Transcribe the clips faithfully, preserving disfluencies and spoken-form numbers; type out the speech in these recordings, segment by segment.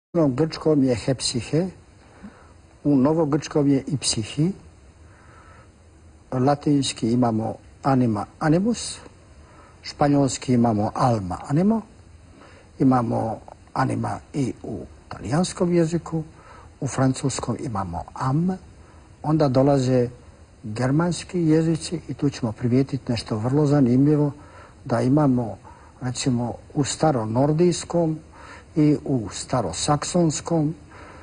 U grčkom je hepsihe, u novogrčkom je i psihi, latinski imamo anima animus, španjolski imamo alma animo, imamo anima i u talijanskom jeziku, u francuskom imamo am, onda dolaze germanski jezici i tu ćemo primijetiti nešto vrlo zanimljivo, da imamo recimo u staronordijskom i u starosaksonskom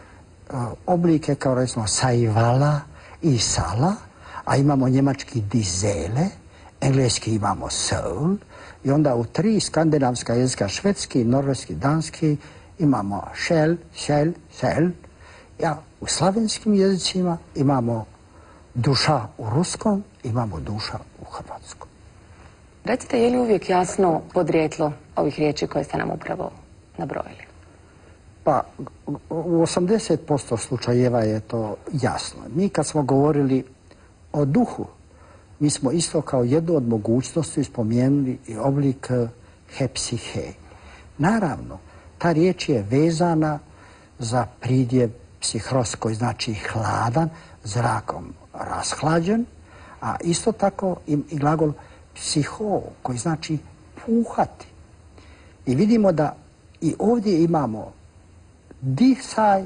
oblike kao recimo sajvala i sala, a imamo njemački dizele, engleski imamo soul i onda u tri skandinavska jezika, švedski, norveški, danski, imamo šel, šel, šel, a u slavenskim jezicima imamo duša u ruskom, imamo duša u hrvatskom. Recite, je li uvijek jasno podrijetlo ovih riječi koje ste nam upravo nabrojili? Pa, u osamdeset posto slučajeva je to jasno. Mi kad smo govorili o duhu, mi smo isto kao jednu od mogućnosti spomenuli i oblik hepsihe. Naravno, ta riječ je vezana za pridjev psihros, koji znači hladan, zrakom rashlađen, a isto tako i glagol psiho, koji znači puhati. I vidimo da i ovdje imamo disaj,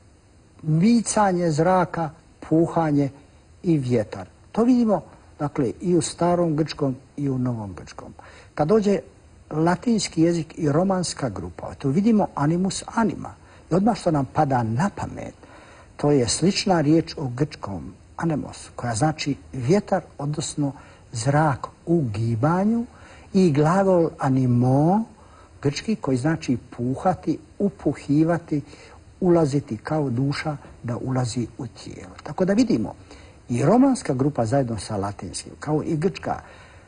vicanje zraka, puhanje i vjetar. To vidimo, dakle, i u starom grčkom i u novom grčkom. Kad dođe latinski jezik i romanska grupa, tu vidimo animus anima. I odmah što nam pada na pamet, to je slična riječ o grčkom anemos, koja znači vjetar, odnosno zrak u gibanju, i glagol animo, grčki, koji znači puhati, upuhivati, ulaziti kao duša da ulazi u tijelo. Tako da vidimo, i romanska grupa zajedno sa latinskim, kao i grčka,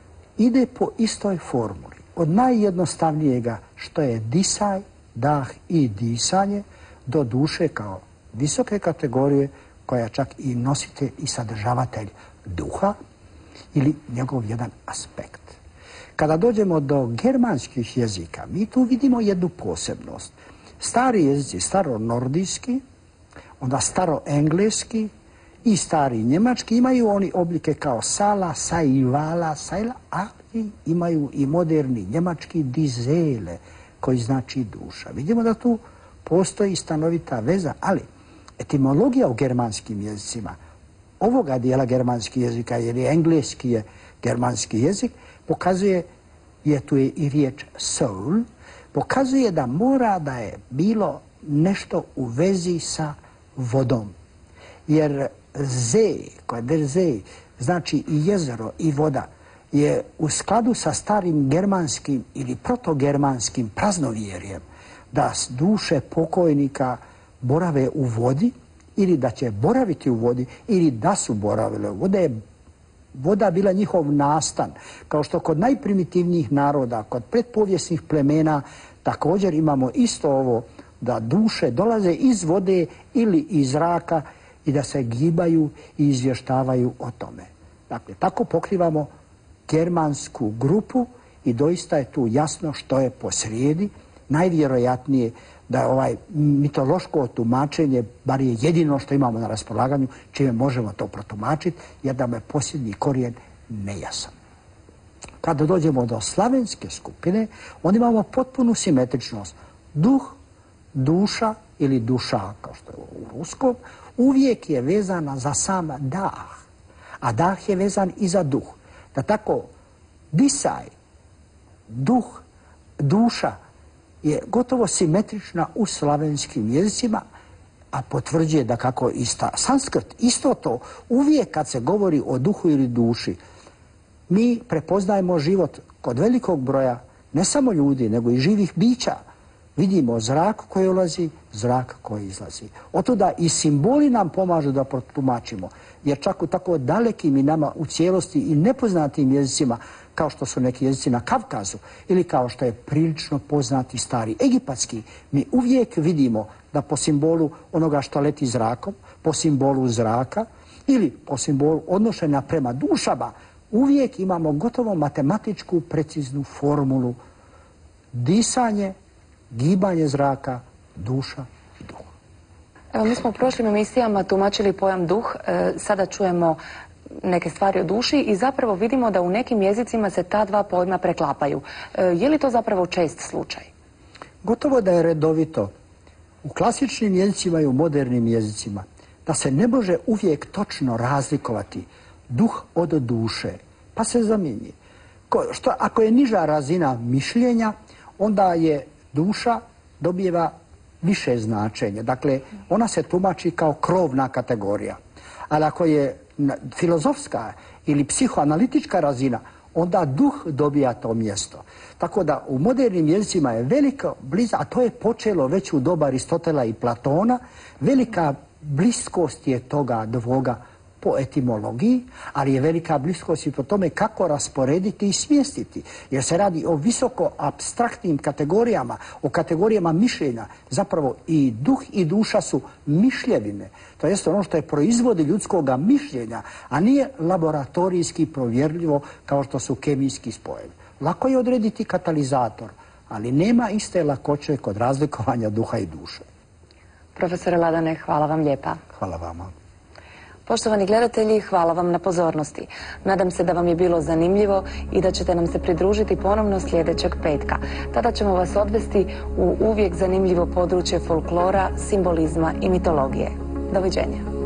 ide po istoj formuli. Od najjednostavnijega, što je disaj, dah i disanje, do duše kao visoke kategorije, koja je čak i nositelj i sadržavatelj duha ili njegov jedan aspekt. Kada dođemo do germanskih jezika, mi tu vidimo jednu posebnost. Stari jezici, staronordijski, onda staroengleski i stari njemački imaju oni oblike kao sala, sajvala, sajla, ali imaju i moderni njemački dizele, koji znači duša. Vidimo da tu postoji stanovita veza, ali etimologija u germanskim jezicima, ovoga dijela germanskih jezika, jer je engleski je germanski jezik, pokazuje, je tu je i riječ soul, pokazuje da mora da je bilo nešto u vezi sa vodom. Jer ze, koja je ze, znači i jezero i voda, je u skladu sa starim germanskim ili protogermanskim praznovjerjem da duše pokojnika borave u vodi ili da će boraviti u vodi ili da su boravile u vodi. Je voda bila njihov nastan, kao što kod najprimitivnijih naroda, kod pretpovijesnih plemena također imamo isto ovo, da duše dolaze iz vode ili iz zraka i da se gibaju i izvještavaju o tome. Dakle, tako pokrivamo germansku grupu i doista je tu jasno što je posrijedi. Najvjerojatnije da je ovaj mitološko tumačenje, bar je jedino što imamo na raspolaganju, čime možemo to protumačiti, jer da je posljednji korijen nejasan. Kada dođemo do slavenske skupine, onda imamo potpunu simetričnost. Duh, duša ili duša, kao što je u ruskom, uvijek je vezana za sam dah, a dah je vezan i za duh. Da tako disaj, duh, duša je gotovo simetrična u slavenskim jezicima, a potvrđuje da kako ista sanskrt, isto to, uvijek kad se govori o duhu ili duši, mi prepoznajemo život kod velikog broja, ne samo ljudi, nego i živih bića. Vidimo zrak koji ulazi, zrak koji izlazi. Otuda i simboli nam pomažu da protumačimo, jer čak u tako dalekim i nama u cijelosti i nepoznatim jezicima, kao što su neki jezici na Kavkazu ili kao što je prilično poznati stari egipatski, mi uvijek vidimo da po simbolu onoga što leti zrakom, po simbolu zraka ili po simbolu odnošenja prema dušama, uvijek imamo gotovo matematičku preciznu formulu disanje, gibanje zraka, duša i duh. Evo, mi smo u prošlim emisijama tumačili pojam duh, e, sada čujemo neke stvari o duši i zapravo vidimo da u nekim jezicima se ta dva pojma preklapaju. E, je li to zapravo čest slučaj? Gotovo da je redovito u klasičnim jezicima i u modernim jezicima da se ne može uvijek točno razlikovati duh od duše, pa se zamjenjuje. Što, ako je niža razina mišljenja, onda je duša dobijeva više značenje. Dakle, ona se tumači kao krovna kategorija. Ali ako je filozofska ili psihoanalitička razina, onda duh dobija to mjesto. Tako da u modernim jezicima je velika bliza, a to je počelo već u doba Aristotela i Platona, velika bliskost je toga dvoga po etimologiji, ali je velika bliskost i po tome kako rasporediti i smjestiti. Jer se radi o visoko apstraktnim kategorijama, o kategorijama mišljenja. Zapravo i duh i duša su mišljevine. To jest ono što je proizvodi ljudskoga mišljenja, a nije laboratorijski provjerljivo kao što su kemijski spojevi. Lako je odrediti katalizator, ali nema iste lakoće kod razlikovanja duha i duše. Profesore Ladane, hvala vam lijepa. Hvala vama. Poštovani gledatelji, hvala vam na pozornosti. Nadam se da vam je bilo zanimljivo i da ćete nam se pridružiti ponovno sljedećeg petka. Tada ćemo vas odvesti u uvijek zanimljivo područje folklora, simbolizma i mitologije. Doviđenja.